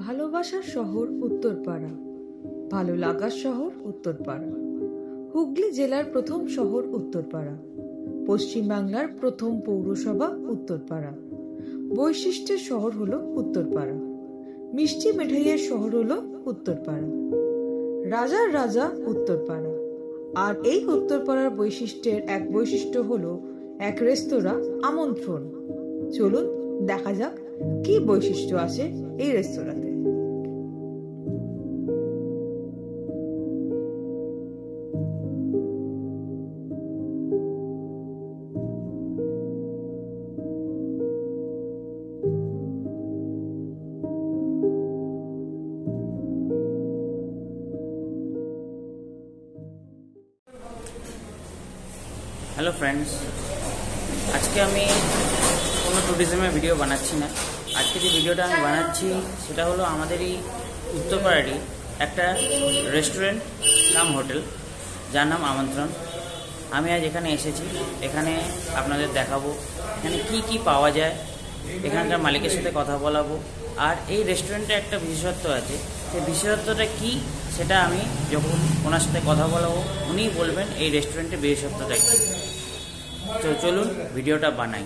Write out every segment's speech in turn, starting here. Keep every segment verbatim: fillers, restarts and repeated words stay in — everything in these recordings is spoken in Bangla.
ভালোবাসার শহর উত্তরপাড়া, ভালো লাগার শহর উত্তরপাড়া। হুগলি জেলার প্রথম শহর উত্তরপাড়া, পশ্চিমবাংলার প্রথম পৌরসভা উত্তরপাড়া। বৈশিষ্ট্যের শহর হলো উত্তরপাড়া, মিষ্টি মিঠাইয়ের শহর হলো উত্তরপাড়া, রাজার রাজা উত্তরপাড়া। আর এই উত্তরপাড়ার বৈশিষ্ট্যের এক বৈশিষ্ট্য হলো এক রেস্তোরাঁ আমন্ত্রণ। চলুন দেখা যাক কি বৈশিষ্ট্য আছে এই রেস্তোরাঁতে। হ্যালো ফ্রেন্ডস, আজকে আমি কোনো ট্যুরিজমের ভিডিও বানাচ্ছি না। আজকে যে ভিডিওটা আমি বানাচ্ছি সেটা হলো আমাদের এই উত্তরপাড়ারই একটা রেস্টুরেন্ট নাম হোটেল, যার নাম আমন্ত্রণ। আমি আজ এখানে এসেছি, এখানে আপনাদের দেখাবো এখানে কি কি পাওয়া যায়, এখানকার মালিকের সাথে কথা বলাবো। আর এই রেস্টুরেন্টে একটা বিশেষত্ব আছে, সেই বিশেষত্বটা কি সেটা আমি যখন ওনার সাথে কথা বলাবো উনিই বলবেন এই রেস্টুরেন্টের বিশেষত্বটা কী। তো চলুন ভিডিওটা বানাই।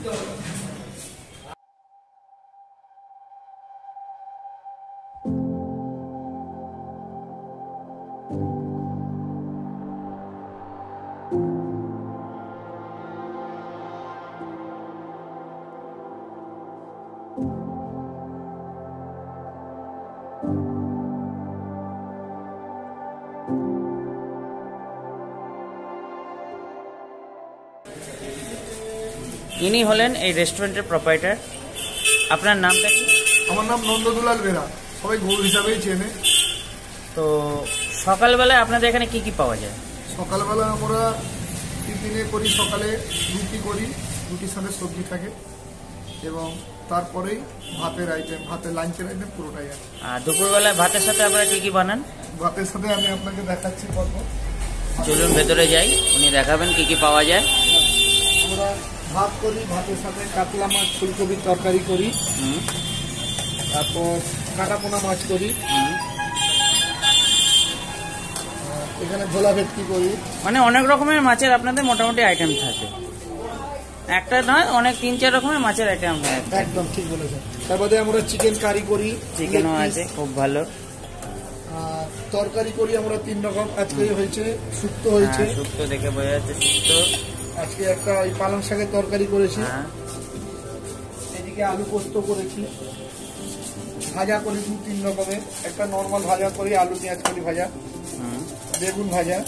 ইনি হলেন এই রেস্টুরেন্টের প্রোপাইটার। আপনার নামটা কি? আমার নাম নন্দদুলাল বেরা, সবাই গৌর হিসাবেই চেনে। তো সকালবেলায় আপনাদের এখানে কি কি পাওয়া যায়? সকালবেলা আমরা টিফিনে করি, সকালে রুটি করি, রুটির সাথে সবজি থাকে, এবং তারপরেই ভাতের আইটেম, ভাতের লাঞ্চের আইটেম পুরোটাই আছে। আর দুপুরবেলায় ভাতের সাথে আপনারা কি কি বানান? ভাতের সাথে আমি আপনাকে দেখাচ্ছি পর্ব। চলুন ভেতরে যাই, উনি দেখাবেন কি কি পাওয়া যায়। আমরা ভাত করি, ভাতের সাথে কাতলা মাছ ফুলকপির তরকারি করি, তারপর কাটাপোনা মাছ করি, এখানে ঝোলা ভেটকি করি। মানে অনেক রকমের মাছের আপনাদের মোটামুটি আইটেম থাকে, একটা নয় অনেক তিন চার রকমের মাছের আইটেম থাকে। একদম ঠিক বলেছেন। তারপরে আমরা চিকেন কারি করি, চিকেনও আছে, খুব ভালো। আর তরকারি করি আমরা তিন রকম, আজকে হয়েছে শুক্তো হয়েছে, শুক্তো দেখে বোঝা যাচ্ছে শুক্তো। আজকে একটা ওই পালং শাকের তরকারি করেছি, এদিকে আলু পোস্ত করেছি, ভাজা করেছি তিন রকমের, একটা নর্মাল ভাজা করি, আলু পেঁয়াজ করি ভাজা, বেগুন ভাজা,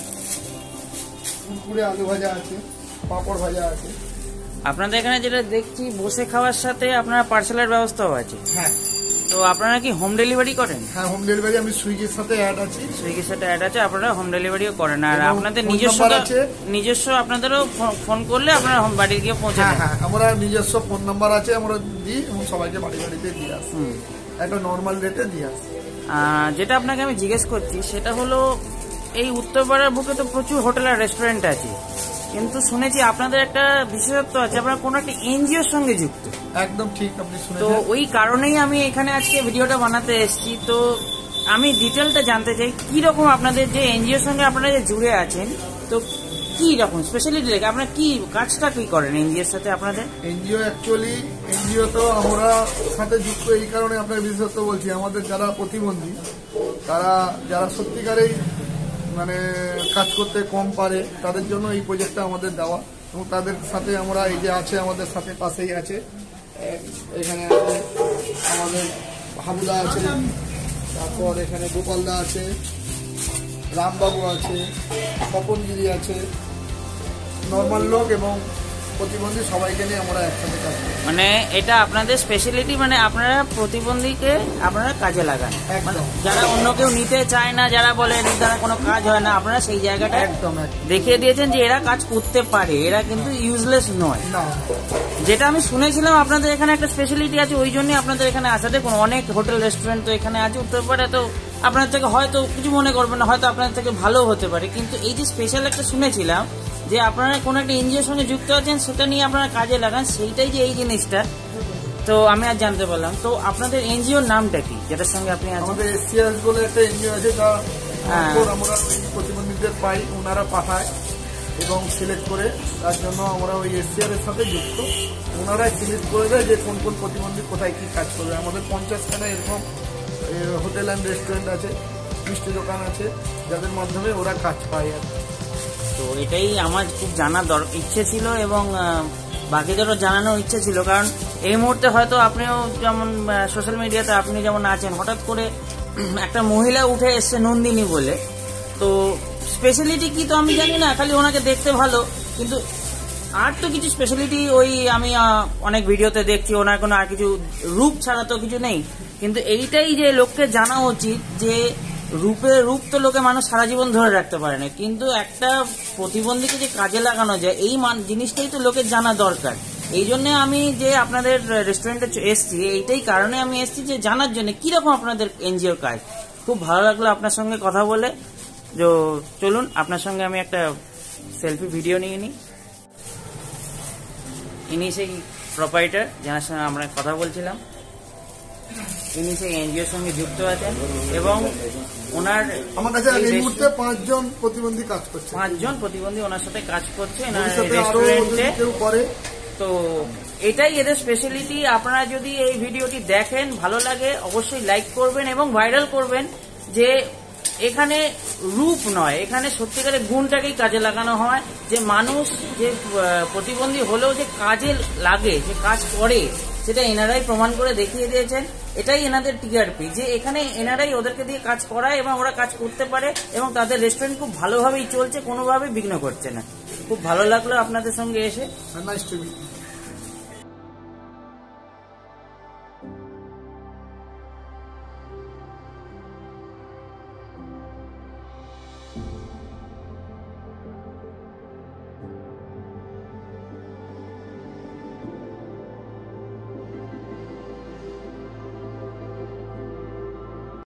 কুরকুরে আলু ভাজা আছে, পাঁপড় ভাজা আছে। আপনাদের এখানে যেটা দেখছি বসে খাওয়ার সাথে আপনারা পার্সেলের ব্যবস্থাও আছে। হ্যাঁ। তো আপনারা কি হোম ডেলিভারি করেন? হ্যাঁ, হোম ডেলিভারি আমি সুইগির সাথে অ্যাড আছি। সুইগির সাথে অ্যাড আছে, আপনারা হোম ডেলিভারিও করেন। আর আপনাদের নিজস্ব নিজস্ব আপনাদেরও ফোন করলে আপনারা হোম বাড়ি গিয়ে পৌঁছে দেন? হ্যাঁ, আমরা নিজস্ব ফোন নাম্বার আছে, আমরা দিই এবং সবাইকে বাড়ি বাড়িতে দিয়ে আসি, একটা নর্মাল রেটে দিয়ে আসি। যেটা আপনাকে আমি জিজ্ঞেস করছি সেটা হলো এই উত্তরপাড়ার বুকে তো প্রচুর হোটেল আর রেস্টুরেন্ট আছে, কিন্তু শুনেছি আপনাদের একটা বিশেষত্ব আছে, আপনারা কোনো একটা এনজিওর সঙ্গে যুক্ত। একদম ঠিক, আপনি শুনেছেন। তো ওই কারণেই আমি এখানে আজকে ভিডিওটা বানাতে এসেছি। তো আমি ডিটেলটা জানতে চাই কি রকম আপনাদের যে এনজিওর সঙ্গে আপনারা যে জুড়ে আছেন, তো কি রকম স্পেশালিটি লেগে আপনারা কি কাজটা কি করেন এনজিওর সাথে আপনাদের? এনজিও অ্যাকচুয়ালি এনজিও তো আমরা সাথে যুক্ত এই কারণে আপনার বিশেষত্ব বলছি, আমাদের যারা প্রতিবন্ধী, তারা যারা সত্যিকারেই মানে কাজ করতে কম পারে, তাদের জন্য এই প্রজেক্টটা আমাদের দেওয়া, এবং তাদের সাথে আমরা এই যে আছে আমাদের সাথে পাশেই আছে, এখানে আছে আমাদের হাবুদা আছে, তারপর এখানে গোপালদা আছে, রামবাবু আছে, স্বপনগিরি আছে, নর্মাল লোক এবং প্রতিবন্ধী সবাইকে নিয়ে আমরা একসাথে কাজ করি। মানে এটা আপনাদের স্পেশালিটি, মানে আপনারা প্রতিবন্ধীকে আপনারা কাজে লাগান, মানে যারা অন্য কেউ নিতে চায় না, যারা বলে এর দ্বারা কোনো কাজ হয় না, আপনারা সেই জায়গাটা একদম দেখিয়ে দিয়েছেন যে এরা কাজ করতে পারে, এরা কিন্তু ইউজলেস নয়। যেটা আমি শুনেছিলাম আপনাদের এখানে একটা স্পেশালিটি আছে, ওই জন্যই আপনাদের এখানে আসা। দেখুন অনেক হোটেল রেস্টুরেন্ট তো এখানে আছে উত্তরপাড়ায়, তো আপনার থেকে হয়তো কিছু মনে করবেন না, হয়তো আপনার থেকে ভালো হতে পারে, কিন্তু এই যে স্পেশাল একটা শুনেছিলাম যে আপনারা কোনো একটা এনজিওর সঙ্গে যুক্ত আছেন, সেটা নিয়ে আপনারা কাজে লাগান, সেইটাই যে এই জিনিসটা তো আমি আর জানতে পারলাম। তো আপনাদের এনজিওর নামটা কি, যেটার সঙ্গে আপনি আছেন? আমাদের এসসিএস বলে একটা এনজিও আছে, তা আমরা ওই প্রতিবন্ধীদের পাই, ওনারা পাঠায় এবং সিলেক্ট করে, তার জন্য আমরা ওই এসসিআর এর সাথে যুক্ত। ওনারাই সিলেক্ট করে দেয় যে কোন কোন প্রতিবন্ধী কোথায় কি কাজ করবে। আমাদের পঞ্চাশখানা এরকম হোটেল অ্যান্ড রেস্টুরেন্ট আছে, মিষ্টি দোকান আছে, যাদের মাধ্যমে ওরা কাজ পায় আর কি। তো এটাই আমার খুব জানার দরকার ইচ্ছে ছিল এবং বাকিদেরও জানানোর ইচ্ছে ছিল, কারণ এই মুহূর্তে হয়তো আপনিও যেমন সোশ্যাল মিডিয়াতে আপনি যেমন আছেন, হঠাৎ করে একটা মহিলা উঠে এসছে নন্দিনী বলে, তো স্পেশালিটি কি তো আমি জানি না, খালি ওনাকে দেখতে ভালো, কিন্তু আর তো কিছু স্পেশালিটি ওই আমি অনেক ভিডিওতে দেখছি, ওনার কোনো আর কিছু রূপ ছাড়া তো কিছু নেই। কিন্তু এইটাই যে লোককে জানা উচিত যে রূপে রূপ তো লোকে মানুষ সারা জীবন ধরে রাখতে পারে না, কিন্তু একটা প্রতিবন্ধীকে যে কাজে লাগানো যায় এই জিনিসটাই তো লোকের জানা দরকার। এই জন্য আমি যে আপনাদের রেস্টুরেন্টে এসছি, এইটাই কারণে আমি এসছি যে জানার জন্য কিরকম আপনাদের এনজিওর কাজ। খুব ভালো লাগলো আপনার সঙ্গে কথা বলে। তো চলুন আপনার সঙ্গে আমি একটা সেলফি ভিডিও নিয়ে নিই। ইনি সেই প্রোপাইটার যার সঙ্গে আমরা কথা বলছিলাম, ইনি সেই এনজিওর সঙ্গে যুক্ত আছেন এবং ওনার আমার কাছে এই মুহূর্তে পাঁচজন প্রতিবন্ধী কাজ করছে, পাঁচজন প্রতিবন্ধী ওনার সাথে কাজ করছে এনার রেস্টুরেন্টে। তো এটাই এদের স্পেশালিটি। আপনারা যদি এই ভিডিওটি দেখেন, ভালো লাগে, অবশ্যই লাইক করবেন এবং ভাইরাল করবেন যে এখানে রূপ নয়, এখানে সত্যিকারের গুণটাকেই কাজে লাগানো হয়, যে মানুষ যে প্রতিবন্ধী হলেও যে কাজে লাগে, যে কাজ করে, সেটা এনারাই প্রমাণ করে দেখিয়ে দিয়েছেন। এটাই এনাদের টিআরপি, যে এখানে এনারাই ওদেরকে দিয়ে কাজ করায় এবং ওরা কাজ করতে পারে এবং তাদের রেস্টুরেন্ট খুব ভালোভাবেই চলছে, কোনোভাবেই বিঘ্ন করছে না। খুব ভালো লাগলো আপনাদের সঙ্গে এসে। Nice to meet.